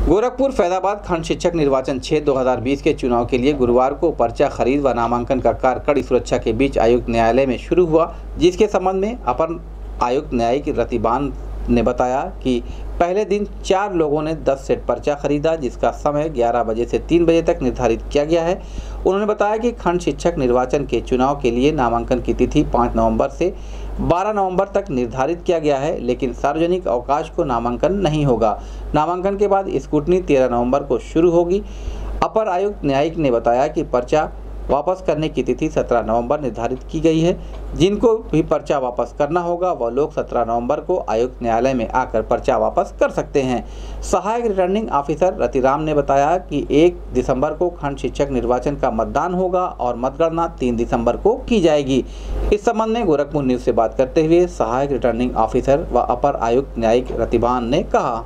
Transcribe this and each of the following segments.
गोरखपुर फैजाबाद खंड शिक्षक निर्वाचन क्षेत्र 2020 के चुनाव के लिए गुरुवार को पर्चा खरीद व नामांकन का कार्य कड़ी सुरक्षा के बीच आयुक्त न्यायालय में शुरू हुआ, जिसके संबंध में अपर आयुक्त न्यायिक रतिबान ने बताया कि पहले दिन 4 लोगों ने 10 सेट पर्चा खरीदा, जिसका समय 11 बजे से 3 बजे तक निर्धारित किया गया है। उन्होंने बताया कि खंड शिक्षक निर्वाचन के चुनाव के लिए नामांकन की तिथि 5 नवंबर से 12 नवंबर तक निर्धारित किया गया है, लेकिन सार्वजनिक अवकाश को नामांकन नहीं होगा। नामांकन के बाद स्क्रूटनी 13 नवंबर को शुरू होगी। अपर आयुक्त न्यायिक ने बताया कि पर्चा वापस करने की तिथि 17 नवंबर निर्धारित की गई है। जिनको भी पर्चा वापस करना होगा वह लोग 17 नवंबर को आयुक्त न्यायालय में आकर पर्चा वापस कर सकते हैं। सहायक रिटर्निंग ऑफिसर रतिराम ने बताया कि 1 दिसंबर को खंड शिक्षक निर्वाचन का मतदान होगा और मतगणना 3 दिसंबर को की जाएगी। इस संबंध में गोरखपुर न्यूज़ से बात करते हुए सहायक रिटर्निंग ऑफिसर व अपर आयुक्त न्यायिक रतिबान ने कहा।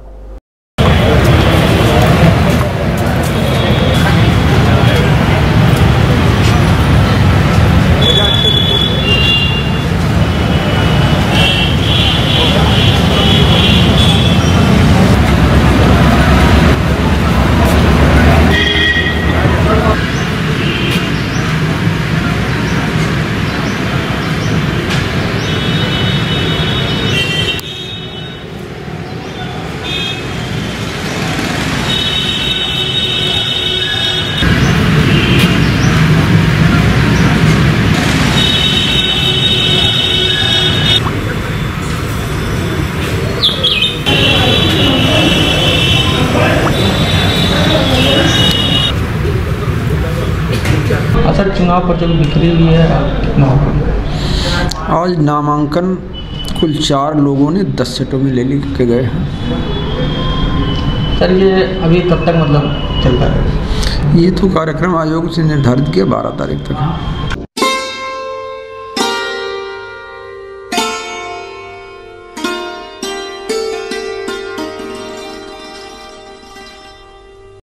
सर, चुनाव पर जो बिक्री हुई है कितना होगा? आज नामांकन कुल 4 लोगों ने 10 सेटों में ले के गए हैं। सर, ये अभी कब तक मतलब चलता है? ये तो कार्यक्रम आयोग से निर्धारित किया 12 तारीख तक है।